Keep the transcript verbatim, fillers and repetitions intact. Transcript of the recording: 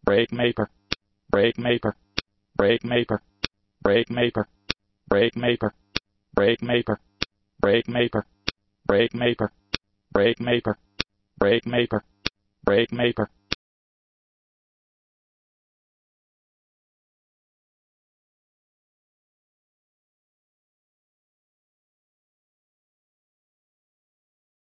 brake maper, brake maper, brake maper, brake maper, brake maper, brake maper, brake maper, brake maper, brake maper, brake maper, brake maper.